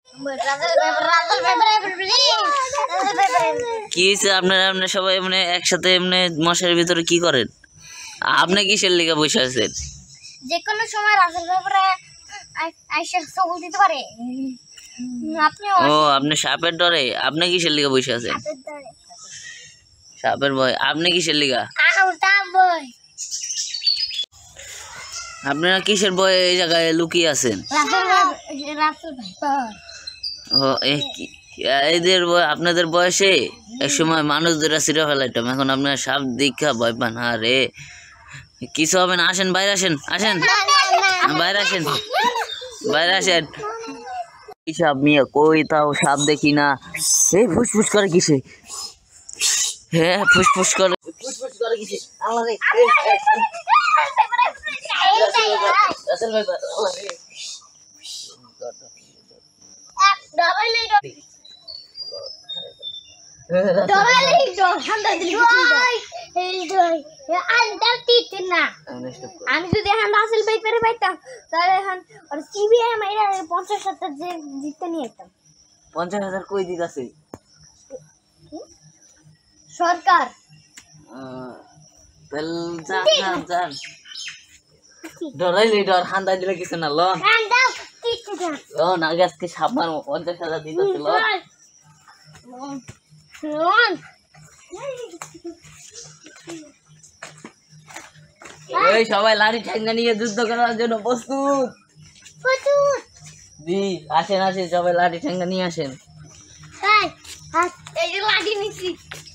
কি আপনারা সবাই মানে একসাথে মানে মশারির ভিতরে কি করেন? আপনি কিসের লিগা বসে আছেন? যে কোনো সময় রাজের ব্যাপারে আইসা সবল দিতে পারে। ও আপনি সাপের ডরে? আপনি কিসের লিগা বসে আছেন? সাপের ভয়? আপনি কিসের লিগা? আপনারা কিসের ভয়ে এই জায়গায় লুকিয়ে আছেন? এদের আপনাদের বয়সে এক সময় মানুষ ধরে ছিঁড়ে ফেলাইতাম, এখন আপনারা সাপ দীক্ষা ভয় পান? রে কিছু হবে না, আসেন বাইরে, আসেন বাইরে, বাইরে আসেন। সাপ মিয়া কই তাও সাপ দেখি না। এই ফুসফুস করে কিসে? হ্যাঁ ফুসফুস করে কিসে? আমি যদি এখন রাসেল পেপারে পাইতাম তাহলে এখন 50,000 যে জিততে নিয়ে যেতাম। 50,000 কই দিতাছে সরকার? যান ডরাইলে ডর, হান্দা দিলে কিছু না। লোন আগে আজকে সাপ মারবো, 50,000 দিতেছে। সবাই লাঠি ঠেঙ্গা নিয়ে যুদ্ধ করার জন্য প্রস্তুত। জি আসেন সবাই লাঠি ঠেঙ্গা নিয়ে আসেন। এই যে লাঠি নিচ্ছি।